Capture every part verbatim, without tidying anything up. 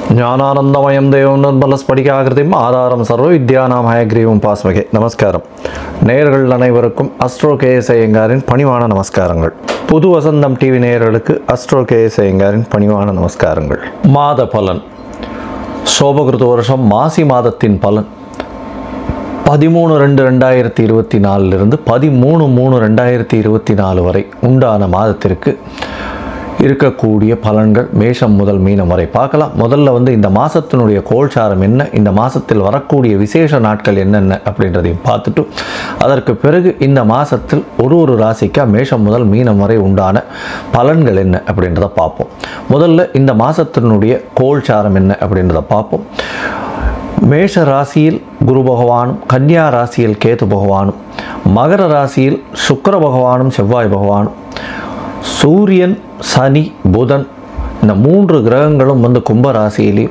ஞானானந்தமயம் தேவம் நண்பலஸ்படிகாகிருதியும் ஆதாரம் சர்வ வித்யானாம் ஹயக்ரீவம் பாஸ்மகே. நமஸ்காரம். நேயர்கள் அனைவருக்கும் அஸ்ட்ரோ கே எஸ் ஐயங்காரின் பணிவான நமஸ்காரங்கள். புது வசந்தம் டிவி நேயர்களுக்கு அஸ்ட்ரோ கே எஸ் ஐயங்காரின் பணிவான நமஸ்காரங்கள். மாத பலன். சோபகிருத வருஷம் மாசி மாதத்தின் பலன் பதிமூணு ரெண்டு ரெண்டாயிரத்தி இருபத்தி நாலுலிருந்து பதிமூணு மூணு ரெண்டாயிரத்தி இருபத்தி நாலு வரை உண்டான மாதத்திற்கு இருக்கக்கூடிய பலன்கள் மேஷம் முதல் மீனம் வரை பார்க்கலாம். முதல்ல வந்து இந்த மாதத்தினுடைய கோல்சாரம் என்ன, இந்த மாதத்தில் வரக்கூடிய விசேஷ நாட்கள் என்னென்ன அப்படின்றதையும் பார்த்துட்டு அதற்கு பிறகு இந்த மாதத்தில் ஒரு ஒரு ராசிக்காக மேஷம் முதல் மீனம் வரை உண்டான பலன்கள் என்ன அப்படின்றத பார்ப்போம். முதல்ல இந்த மாதத்தினுடைய கோல்சாரம் என்ன அப்படின்றத பார்ப்போம். மேஷ ராசியில் குரு பகவானும், கன்னியா ராசியில் கேது பகவானும், மகர ராசியில் சுக்கிர பகவானும் செவ்வாய் பகவானும், சூரியன் சனி புதன் இந்த மூன்று கிரகங்களும் வந்து கும்ப ராசியிலையும்,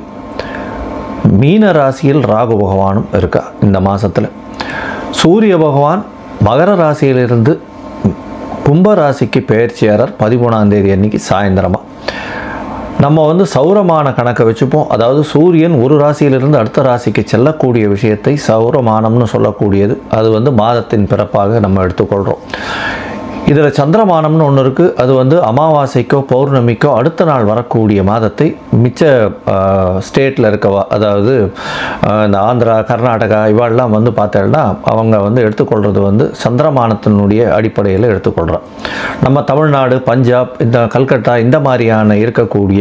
மீன ராசியில் ராகு பகவானும் இருக்கா. இந்த மாதத்தில் சூரிய பகவான் மகர ராசியிலிருந்து கும்ப ராசிக்கு பெயர்ச்சியாளர் பதிமூணாம் தேதி அன்னைக்கு சாயந்தரமாக. நம்ம வந்து சௌரமான கணக்கை வச்சுப்போம். அதாவது சூரியன் ஒரு ராசியிலிருந்து அடுத்த ராசிக்கு செல்லக்கூடிய விஷயத்தை சௌரமானம்னு சொல்லக்கூடியது. அது வந்து மாதத்தின் பிறப்பாக நம்ம எடுத்துக்கொள்கிறோம். இதில் சந்திரமானம்னு ஒன்று இருக்குது. அது வந்து அமாவாசைக்கோ பௌர்ணமிக்கோ அடுத்த நாள் வரக்கூடிய மாதத்தை மிச்ச ஸ்டேட்டில் இருக்கவா, அதாவது இந்த ஆந்திரா கர்நாடகா இவாளெலாம் வந்து பார்த்தேன்னா அவங்க வந்து எடுத்துக்கொள்கிறது வந்து சந்திரமானத்தினுடைய அடிப்படையில் எடுத்துக்கொள்கிறோம். நம்ம தமிழ்நாடு, பஞ்சாப், இந்த கல்கட்டா இந்த மாதிரியான இருக்கக்கூடிய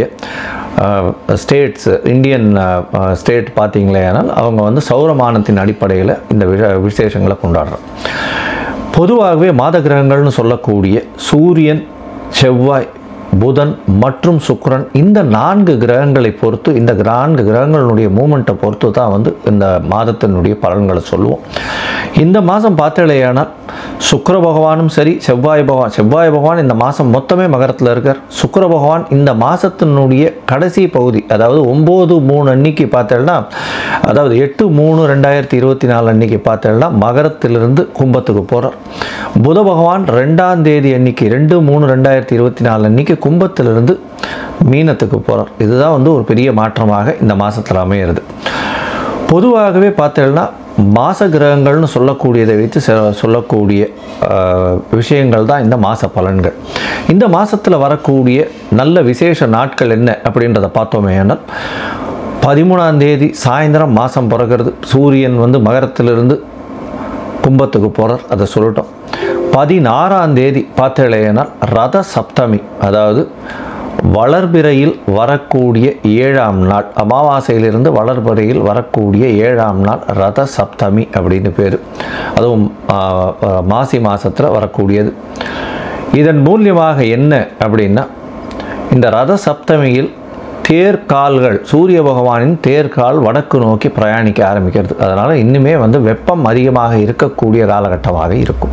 ஸ்டேட்ஸ், இந்தியன் ஸ்டேட் பார்த்தீங்களேனால் அவங்க வந்து சௌரமானத்தின் அடிப்படையில் இந்த விசேஷங்களை கொண்டாடுறோம். பொதுவாகவே மாத கிரகங்கள்னு சொல்லக்கூடிய சூரியன், செவ்வாய், புதன் மற்றும் சுக்கிரன் இந்த நான்கு கிரகங்களை பொறுத்து, இந்த நான்கு கிரகங்களுடைய மூமெண்ட்டை பொறுத்து தான் வந்து இந்த மாதத்தினுடைய பலன்களை சொல்லுவோம். இந்த மாதம் பார்த்தலையானால் சுக்கிர பகவானும் சரி, செவ்வாய் பகவான் செவ்வாய் பகவான் இந்த மாதம் மொத்தமே மகரத்தில் இருக்கார். சுக்கிர பகவான் இந்த மாதத்தினுடைய கடைசி பகுதி, அதாவது ஒம்பது மூணு அன்னைக்கு பார்த்தேன்னா, அதாவது எட்டு மூணு ரெண்டாயிரத்தி இருபத்தி நாலு அன்னைக்கு பார்த்தேன்னா மகரத்திலிருந்து கும்பத்துக்கு போகிறார். புத பகவான் ரெண்டாம் தேதி அன்னைக்கு ரெண்டு மூணு ரெண்டாயிரத்தி இருபத்தி நாலு அன்னைக்கு கும்பத்திலிருந்து மீனத்துக்கு போகிறார். இதுதான் வந்து ஒரு பெரிய மாற்றமாக இந்த மாதத்தில் அமையிறது. பொதுவாகவே பார்த்தேன்னா மாச கிரகங்கள்னு சொல்லக்கூடியதை வைத்து சொல்லக்கூடிய விஷயங்கள் தான் இந்த மாத பலன்கள். இந்த மாதத்தில் வரக்கூடிய நல்ல விசேஷ நாட்கள் என்ன அப்படின்றத பார்த்தோமே ஆனால், பதிமூணாம் தேதி சாயந்தரம் மாதம் பிறக்கிறது. சூரியன் வந்து மகரத்திலிருந்து கும்பத்துக்கு போகிறார், அதை சொல்லட்டும். பதினாறாம் தேதி பார்த்தேனால் ரத சப்தமி, அதாவது வளர்பிறையில் வரக்கூடிய ஏழாம் நாள், அமாவாசையிலிருந்து வளர்பிறையில் வரக்கூடிய ஏழாம் நாள் ரத சப்தமி அப்படின்னு பேர். அதுவும் மாசி மாதத்தில் வரக்கூடியது. இதன் மூலியமாக என்ன அப்படின்னா, இந்த ரத சப்தமியில் தேர்கால்கள், சூரிய பகவானின் தேர்கால் வடக்கு நோக்கி பிரயாணிக்க ஆரம்பிக்கிறது. அதனால் இன்னுமே வந்து வெப்பம் அதிகமாக இருக்கக்கூடிய காலகட்டமாக இருக்கும்.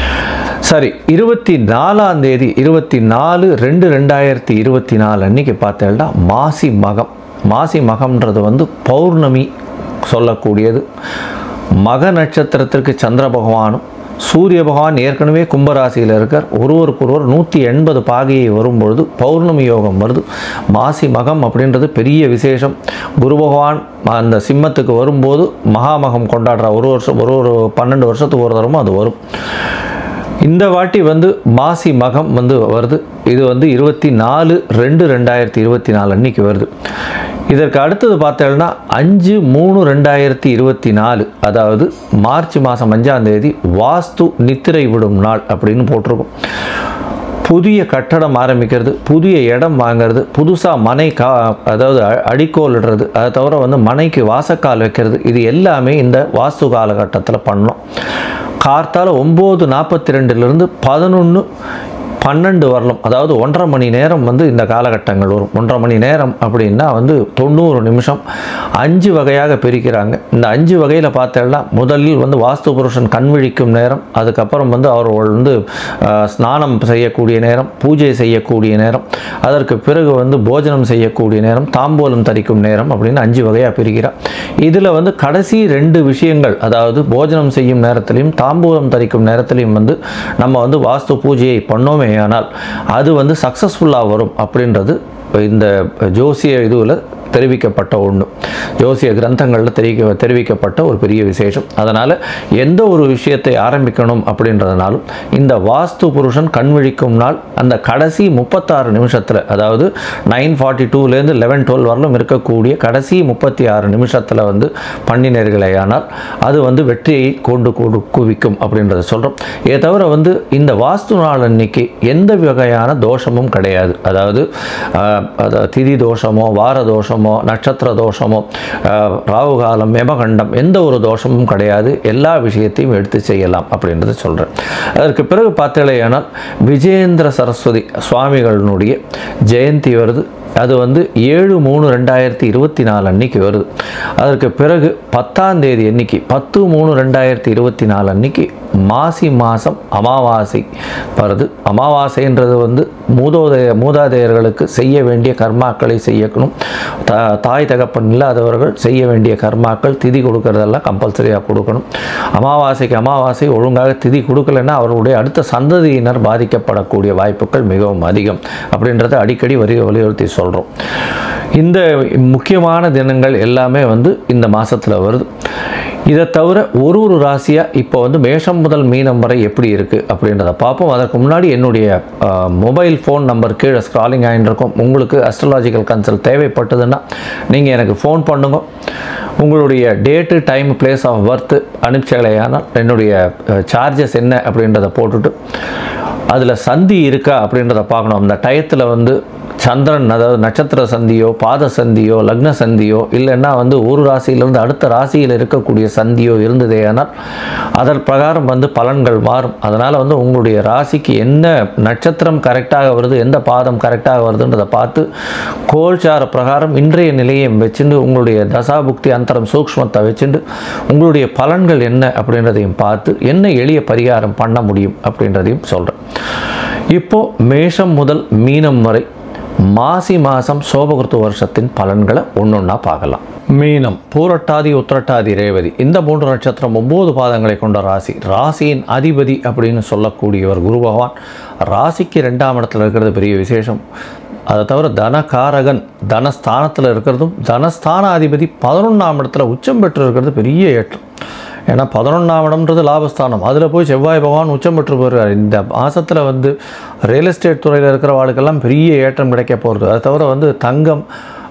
சரி, இருபத்தி நாலாம் தேதி இருபத்தி நாலு ரெண்டு ரெண்டாயிரத்தி இருபத்தி நாலு அன்னைக்கு பார்த்தேன்னா மாசி மகம். மாசி மகம்ன்றது வந்து பௌர்ணமி சொல்லக்கூடியது. மக நட்சத்திரத்திற்கு சந்திர பகவானும் சூரிய பகவான் ஏற்கனவே கும்பராசியில் இருக்கார். ஒருவருக்கொருவர் நூற்றி எண்பது பாகையை வரும்பொழுது பௌர்ணமி யோகம் வருது. மாசி மகம் அப்படின்றது பெரிய விசேஷம். குரு பகவான் அந்த சிம்மத்துக்கு வரும்போது மகாமகம் கொண்டாடுற ஒரு வருஷம் ஒரு ஒரு பன்னெண்டு வருஷத்துக்கு ஒரு தரமும் அது வரும். இந்த வாட்டி வந்து மாசி மகம் வந்து வருது. இது வந்து இருபத்தி நாலு ரெண்டு ரெண்டாயிரத்தி இருபத்தி நாலு அன்னைக்கு வருது. இதற்கு அடுத்தது பார்த்தேன்னா அஞ்சு மூணு ரெண்டாயிரத்தி இருபத்தி நாலு, அதாவது மார்ச் மாதம் அஞ்சாம் தேதி வாஸ்து நித்திரை விடும் நாள் அப்படின்னு போட்டிருக்கும். புதிய கட்டடம் ஆரம்பிக்கிறது, புதிய இடம் வாங்கிறது, புதுசாக மனை கா அதாவது அடிக்கோல் இடுறது, அதை தவிர வந்து மனைக்கு வாசக்கால் வைக்கிறது, இது எல்லாமே இந்த வாஸ்து காலகட்டத்தில் பண்ணோம். கார்த்தால ஒம்பது நாற்பத்தி ரெண்டுலேருந்து பதினொன்று பன்னெண்டு வரலாம், அதாவது ஒன்றரை மணி நேரம் வந்து இந்த காலகட்டங்கள் வரும். ஒன்றரை மணி நேரம் அப்படின்னா வந்து தொண்ணூறு நிமிஷம் அஞ்சு வகையாக பிரிக்கிறாங்க. இந்த அஞ்சு வகையில் பார்த்தேன்னா முதலில் வந்து வாஸ்து புருஷன் கண் விழிக்கும் நேரம், அதுக்கப்புறம் வந்து அவர்கள் வந்து ஸ்நானம் செய்யக்கூடிய நேரம், பூஜை செய்யக்கூடிய நேரம், அதற்கு பிறகு வந்து போஜனம் செய்யக்கூடிய நேரம், தாம்பூலம் தரிக்கும் நேரம் அப்படின்னு அஞ்சு வகையாக பிரிக்கிறார். இதில் வந்து கடைசி ரெண்டு விஷயங்கள், அதாவது போஜனம் செய்யும் நேரத்திலையும் தாம்பூலம் தரிக்கும் நேரத்திலையும் வந்து நம்ம வந்து வாஸ்து பூஜையை பண்ணோமே ஆனால் அது வந்து சக்ஸஸ்ஃபுல்லாக வரும் அப்படின்றது இந்த ஜோசிய இதுவில் தெரிவிக்கப்பட்ட ஒன்று, ஜோசிய கிரந்தங்களில் தெரிவிக்க தெரிவிக்கப்பட்ட ஒரு பெரிய விசேஷம். அதனால் எந்த ஒரு விஷயத்தை ஆரம்பிக்கணும் அப்படின்றதுனாலும் இந்த வாஸ்து புருஷன் கண்விழிக்கும் நாள் அந்த கடைசி முப்பத்தாறு நிமிஷத்தில், அதாவது நைன் ஃபார்ட்டி டூலேருந்து லெவன் டுவெல் வரலும் இருக்கக்கூடிய கடைசி முப்பத்தி ஆறு நிமிஷத்தில் வந்து பண்ணினர்களேயானால் அது வந்து வெற்றியை கொண்டு கொடு குவிக்கும் அப்படின்றத சொல்கிறோம். இதை தவிர வந்து இந்த வாஸ்து நாள் அன்னைக்கு எந்த வகையான தோஷமும் கிடையாது. அதாவது திதி தோஷமோ வார தோஷமோ நட்சத்திர தோஷமோ ராகு காலம் யமகண்டம் எந்த ஒரு தோஷமும் கிடையாது. எல்லா விஷயத்தையும் எடுத்து செய்யலாம் அப்படின்றத சொல்கிறேன். அதற்கு பிறகு பார்த்தீங்கன்னா விஜயேந்திர சரஸ்வதி சுவாமிகளினுடைய ஜெயந்தி வருது. அது வந்து ஏழு மூணு ரெண்டாயிரத்தி இருபத்தி நாலு அன்னைக்கு வருது. அதற்கு பிறகு பத்தாம் தேதி அன்னைக்கு பத்து மூணு ரெண்டாயிரத்தி இருபத்தி நாலு அன்னைக்கு மாசி மாதம் அமாவாசை வருது. அமாவாசைன்றது வந்து மூதோதய மூதாதையர்களுக்கு செய்ய வேண்டிய கர்மாக்களை செய்யணும். த தாய் தகப்பன் இல்லாதவர்கள் செய்ய வேண்டிய கர்மாக்கள் திதி கொடுக்கறதெல்லாம் கம்பல்சரியாக கொடுக்கணும். அமாவாசைக்கு அமாவாசை ஒழுங்காக திதி கொடுக்கலைன்னா அவர்களுடைய அடுத்த சந்ததியினர் பாதிக்கப்படக்கூடிய வாய்ப்புகள் மிகவும் அதிகம் அப்படின்றத அடிக்கடி வரி வலியுறுத்தி சொல்கிறோம். இந்த முக்கியமான தினங்கள் எல்லாமே வந்து இந்த மாதத்தில் வருது. இதை தவிர ஒரு ஒரு ராசியாக இப்போ வந்து மேஷம் முதல் மீனம் வரை எப்படி இருக்குது அப்படின்றத பார்ப்போம். அதற்கு முன்னாடி என்னுடைய மொபைல் ஃபோன் நம்பர் கீழே ஸ்க்ராலிங் ஆகிட்டு இருக்கும். உங்களுக்கு அஸ்ட்ராலாஜிக்கல் கன்சல்ட் தேவைப்பட்டதுன்னா நீங்கள் எனக்கு ஃபோன் பண்ணுங்க. உங்களுடைய date time place of birth அனுப்பிச்சலையானால் என்னுடைய சார்ஜஸ் என்ன அப்படின்றத போட்டுட்டு அதில் சந்தி இருக்கா அப்படின்றத பார்க்கணும். அந்த டயத்தில் வந்து சந்திரன், அதாவது நட்சத்திர சந்தியோ பாத சந்தியோ லக்ன சந்தியோ இல்லைன்னா வந்து ஒரு ராசியிலிருந்து அடுத்த ராசியில் இருக்கக்கூடிய சந்தியோ இருந்ததே ஆனால் அதன் பிரகாரம் வந்து பலன்கள் மாறும். அதனால் வந்து உங்களுடைய ராசிக்கு என்ன நட்சத்திரம் கரெக்டாக வருது, எந்த பாதம் கரெக்டாக வருதுன்றதை பார்த்து கோல்சார பிரகாரம் இன்றைய நிலையை வச்சுட்டு உங்களுடைய தசாபுக்தி அந்தரம் சூக்ஷ்மத்தை வச்சுட்டு உங்களுடைய பலன்கள் என்ன அப்படின்றதையும் பார்த்து என்ன எளிய பரிகாரம் பண்ண முடியும் அப்படின்றதையும் சொல்கிறேன். இப்போது மேஷம் முதல் மீனம் வரை மாசி மாதம் சோபகிருத்து வருஷத்தின் பலன்களை ஒன்றொன்னா பார்க்கலாம். மீனம் பூரட்டாதி உத்திரட்டாதி ரேவதி இந்த மூன்று நட்சத்திரம் ஒம்பது பாதங்களை கொண்ட ராசி. ராசியின் அதிபதி அப்படின்னு சொல்லக்கூடியவர் குரு பகவான். ராசிக்கு ரெண்டாம் இடத்துல இருக்கிறது பெரிய விசேஷம். அதை தவிர தனகாரகன் தனஸ்தானத்தில் இருக்கிறதும் தனஸ்தான அதிபதி பதினொன்றாம் இடத்துல உச்சம் பெற்று இருக்கிறது பெரிய ஏற்றம். ஏன்னா பதினொன்றாம் இடம்ன்றது லாபஸ்தானம். அதில் போய் செவ்வாய் பகவான் உச்சம் பெற்று போகிறார். இந்த மாதத்தில் வந்து ரியல் எஸ்டேட் துறையில் இருக்கிற வாழ்க்கெல்லாம் பெரிய ஏற்றம் கிடைக்க போகிறது. அதை தவிர வந்து தங்கம்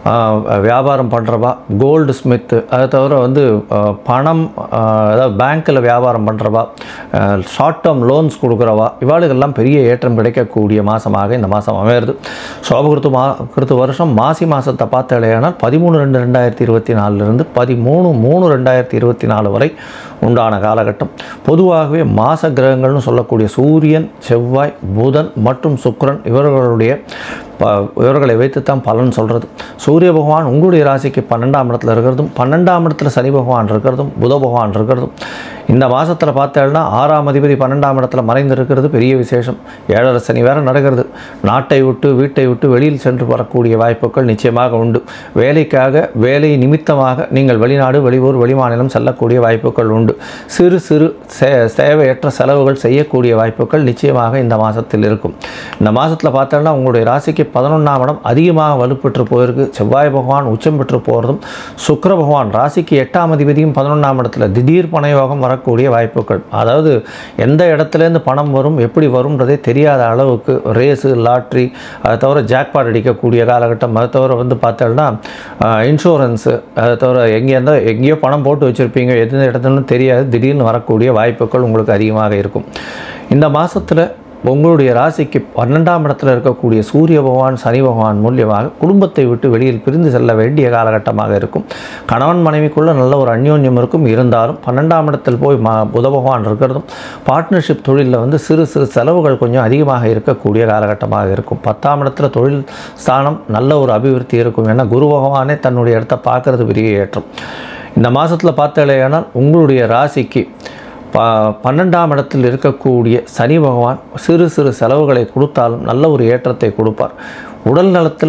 வியாபாரம் பண்ணுறவா, கோல்டு ஸ்மித்து, அதை தவிர வந்து பணம் அதாவது பேங்க்கில் வியாபாரம் பண்ணுறவா, ஷார்ட் டேர்ம் லோன்ஸ் கொடுக்குறவா, இவாளுக்கெல்லாம் பெரிய ஏற்றம் கிடைக்கக்கூடிய மாதமாக இந்த மாதம் அமையிறது. சோபகிருத்து மா கிருத்து வருஷம் மாசி மாதத்தை பார்த்தாலேயானால் பதிமூணு ரெண்டு ரெண்டாயிரத்தி இருபத்தி நாலுலேருந்து பதிமூணு மூணு ரெண்டாயிரத்தி இருபத்தி நாலு வரை உண்டான காலகட்டம். பொதுவாகவே மாச கிரகங்கள்னு சொல்லக்கூடிய சூரியன், செவ்வாய், புதன் மற்றும் சுக்கிரன் இவர்களுடைய இவர்களை வைத்துத்தான் பலன் சொல்கிறது. சூரிய பகவான் உங்களுடைய ராசிக்கு பன்னெண்டாம் இடத்துல இருக்கிறதும் பன்னெண்டாம் இடத்துல சனி பகவான் இருக்கிறதும் புத பகவான் இருக்கிறதும் இந்த மாதத்தில் பார்த்தேன்னா ஆறாம் அதிபதி பன்னெண்டாம் இடத்துல மறைந்து இருக்கிறது பெரிய விசேஷம். ஏழரை சனி வேறு நடக்கிறது. நாட்டை விட்டு வீட்டை விட்டு வெளியில் சென்று வரக்கூடிய வாய்ப்புகள் நிச்சயமாக உண்டு. வேலைக்காக வேலை நிமித்தமாக நீங்கள் வெளிநாடு வெளியூர் வெளிமாநிலம் செல்லக்கூடிய வாய்ப்புகள் உண்டு. சிறு சிறு சே தேவையற்ற செலவுகள் செய்யக்கூடிய வாய்ப்புகள் நிச்சயமாக இந்த மாதத்தில் இருக்கும். இந்த மாதத்தில் பார்த்தோன்னா உங்களுடைய ராசிக்கு பதினொன்றாம் இடம் அதிகமாக வலுப்பெற்று போயிருக்கு. செவ்வாய் பகவான் உச்சம் பெற்று போகிறதும் சுக்கிர பகவான் ராசிக்கு எட்டாம் அதிபதியும் பதினொன்றாம் இடத்துல திடீர் பணயோகம் வரக்கூடிய வாய்ப்புகள். அதாவது எந்த இடத்துலேருந்து பணம் வரும் எப்படி வரும்ன்றதே தெரியாத அளவுக்கு ரேஸு லாட்ரி, அதை தவிர ஜாக்பாட் அடிக்கக்கூடிய காலகட்டம். அதை தவிர வந்து பார்த்தோன்னா இன்சூரன்ஸு, அதை தவிர எங்கேருந்தோ எங்கேயோ பணம் போட்டு வச்சுருப்பீங்க, எந்த இடத்துலன்னு தெரியாது, திடீர்னு வரக்கூடிய வாய்ப்புகள் உங்களுக்கு அதிகமாக இருக்கும். இந்த மாதத்தில் உங்களுடைய ராசிக்கு பன்னெண்டாம் இடத்துல இருக்கக்கூடிய சூரிய பகவான் சனி பகவான் மூலியமாக குடும்பத்தை விட்டு வெளியில் பிரிந்து செல்ல வேண்டிய காலகட்டமாக இருக்கும். கணவன் மனைவிக்குள்ள நல்ல ஒரு அந்யோன்யம் இருக்கும். இருந்தாலும் பன்னெண்டாம் இடத்தில் போய் மா புத பகவான் இருக்கிறதும் பார்ட்னர்ஷிப் தொழிலில் வந்து சிறு சிறு செலவுகள் கொஞ்சம் அதிகமாக இருக்கக்கூடிய காலகட்டமாக இருக்கும். பத்தாம் இடத்துல தொழில் ஸ்தானம் நல்ல ஒரு அபிவிருத்தி இருக்கும். ஏன்னா குரு பகவானே தன்னுடைய இடத்தை பார்க்கறது பெரிய ஏற்றம். இந்த மாதத்தில் பார்த்தாலேயானால் உங்களுடைய ராசிக்கு ப பன்னெண்டாம் இடத்தில் இருக்கக்கூடிய சனி பகவான் சிறு சிறு செலவுகளை கொடுத்தாலும் நல்ல ஒரு ஏற்றத்தை கொடுப்பார். உடல் நலத்தில்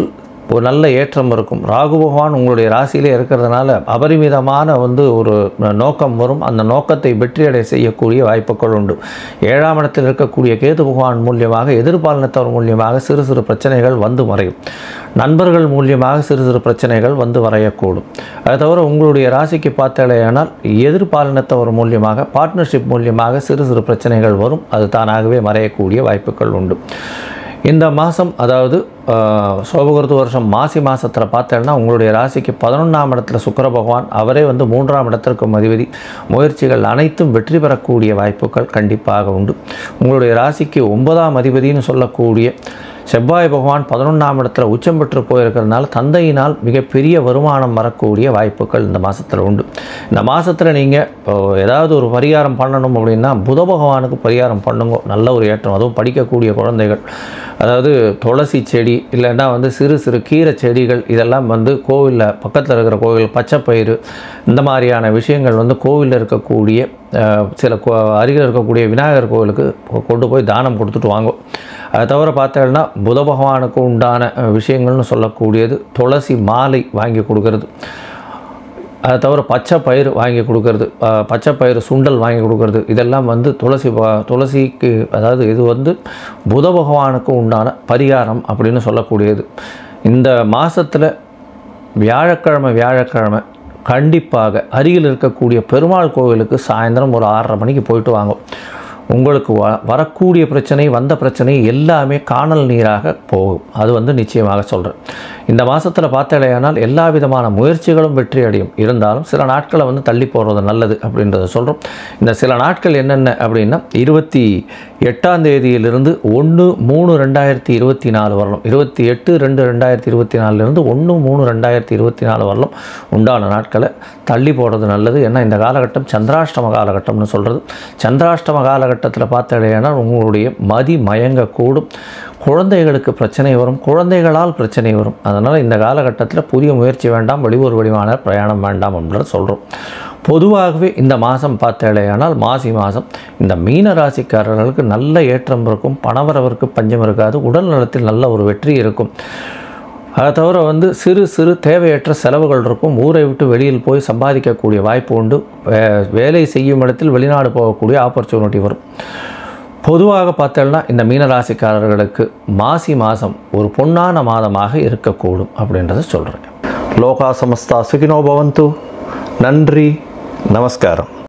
ஒரு நல்ல ஏற்றம் இருக்கும். ராகு பகவான் உங்களுடைய ராசியிலே இருக்கிறதுனால அபரிமிதமான வந்து ஒரு நோக்கம் வரும். அந்த நோக்கத்தை வெற்றியடை செய்யக்கூடிய வாய்ப்புகள் உண்டு. ஏழாம் இடத்தில் இருக்கக்கூடிய கேது பகவான் மூலியமாக எதிர்பாலினத்தவர் மூலியமாக சிறு சிறு பிரச்சனைகள் வந்து மறையும். நண்பர்கள் மூலியமாக சிறு சிறு பிரச்சனைகள் வந்து வரையக்கூடும். அதை தவிர உங்களுடைய ராசிக்கு பார்த்தாலேயானால் எதிர்பாலினத்தவர் மூலியமாக பார்ட்னர்ஷிப் மூலியமாக சிறு சிறு பிரச்சனைகள் வரும். அது தானாகவே மறையக்கூடிய வாய்ப்புகள் உண்டு. இந்த மாதம் அதாவது சோபகிருது வருஷம் மாசி மாதத்தில் பார்த்தேன்னா உங்களுடைய ராசிக்கு பதினொன்றாம் இடத்துல சுக்கிர பகவான் அவரே வந்து மூன்றாம் இடத்திற்கு அதிபதி. முயற்சிகள் அனைத்தும் வெற்றி பெறக்கூடிய வாய்ப்புகள் கண்டிப்பாக உண்டு. உங்களுடைய ராசிக்கு ஒன்பதாம் அதிபதினு சொல்லக்கூடிய செவ்வாய் பகவான் பதினொன்றாம் இடத்துல உச்சம் பெற்று போயிருக்கிறதுனால தந்தையினால் மிகப்பெரிய வருமானம் வரக்கூடிய வாய்ப்புகள் இந்த மாதத்தில் உண்டு. இந்த மாதத்தில் நீங்கள் ஏதாவது ஒரு பரிகாரம் பண்ணணும் அப்படின்னா புத பகவானுக்கு பரிகாரம் பண்ணுங்க. நல்ல ஒரு ஏற்றம். அதுவும் படிக்கக்கூடிய குழந்தைகள், அதாவது துளசி செடி இல்லைன்னா வந்து சிறு சிறு கீரை செடிகள் இதெல்லாம் வந்து கோவிலில் பக்கத்தில் இருக்கிற கோவில் பச்சைப்பயிறு இந்த மாதிரியான விஷயங்கள் வந்து கோவிலில் இருக்கக்கூடிய சில அருகில் இருக்கக்கூடிய விநாயகர் கோவிலுக்கு கொண்டு போய் தானம் கொடுத்துட்டு வாங்கும். அதை தவிர பார்த்தோம்னா புத பகவானுக்கு உண்டான விஷயங்கள்னு சொல்லக்கூடியது துளசி மாலை வாங்கி கொடுக்கறது, அதை தவிர பச்சை பயிறு வாங்கி கொடுக்கறது, பச்சை பயிறு சுண்டல் வாங்கி கொடுக்கறது, இதெல்லாம் வந்து துளசி துளசிக்கு அதாவது இது வந்து புத பகவானுக்கு உண்டான பரிகாரம் அப்படின்னு சொல்லக்கூடியது. இந்த மாதத்தில் வியாழக்கிழமை வியாழக்கிழமை கண்டிப்பாக அருகில் இருக்கக்கூடிய பெருமாள் கோவிலுக்கு சாயந்தரம் ஒரு ஆறரை மணிக்கு போயிட்டு வாங்க. உங்களுக்கு வ வரக்கூடிய பிரச்சனை வந்த பிரச்சனை எல்லாமே காணல் நீராக போகும். அது வந்து நிச்சயமாக சொல்கிறேன். இந்த மாதத்தில் பார்த்தாலேயானால் எல்லா விதமான முயற்சிகளும் வெற்றி அடையும். இருந்தாலும் சில நாட்களை வந்து தள்ளி போடுறது நல்லது அப்படின்றத சொல்கிறோம். இந்த சில நாட்கள் என்னென்ன அப்படின்னா இருபத்தி எட்டாம் தேதியிலிருந்து ஒன்று மூணு ரெண்டாயிரத்தி இருபத்தி நாலு வரலாம், இருபத்தி எட்டு ரெண்டு ரெண்டாயிரத்தி இருபத்தி நாலுலேருந்து ஒன்று மூணு ரெண்டாயிரத்தி இருபத்தி நாலு வரலாம் உண்டான நாட்களை தள்ளி போடுறது நல்லது. ஏன்னா இந்த காலகட்டம் சந்திராஷ்டம காலகட்டம்னு சொல்கிறது. சந்திராஷ்டம காலகட்டத்தில் பார்த்தாலேனா உங்களுடைய மதி மயங்கக்கூடும். குழந்தைகளுக்கு பிரச்சனை வரும், குழந்தைகளால் பிரச்சனை வரும். அதனால் இந்த காலகட்டத்தில் புதிய முயற்சி வேண்டாம், வெளியூர் வெளிமான பிரயாணம் வேண்டாம் அப்படின்னு சொல்கிறோம். பொதுவாகவே இந்த மாதம் பார்த்தாலேயானால் மாசி மாதம் இந்த மீன ராசிக்காரர்களுக்கு நல்ல ஏற்றம் இருக்கும். பணவரவிற்கு பஞ்சம் இருக்காது. உடல் நலத்தில் நல்ல ஒரு வெற்றி இருக்கும். அதை தவிர வந்து சிறு சிறு தேவையற்ற செலவுகள் இருக்கும். ஊரை விட்டு வெளியில் போய் சம்பாதிக்கக்கூடிய வாய்ப்பு உண்டு. வேலை செய்யும் இடத்தில் வெளிநாடு போகக்கூடிய ஆப்பர்ச்சுனிட்டி வரும். பொதுவாக பார்த்தோம்னா இந்த மீனராசிக்காரர்களுக்கு மாசி மாதம் ஒரு பொன்னான மாதமாக இருக்கக்கூடும் அப்படின்றத சொல்கிறேன். லோகா சமஸ்தா சுகினோ பவந்து. நன்றி, நமஸ்காரம்.